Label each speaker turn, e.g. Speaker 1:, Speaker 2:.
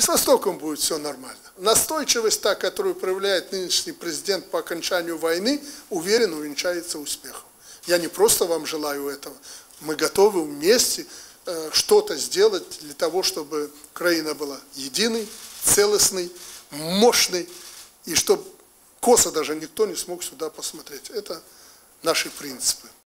Speaker 1: Востоком будет все нормально. Настойчивость, та, которую проявляет нынешний президент по окончанию войны, уверен, увенчается успехом. Я не просто вам желаю этого. Мы готовы вместе что-то сделать для того, чтобы Украина была единой, целостной, мощной, и чтобы косо даже никто не смог сюда посмотреть. Это наши принципы.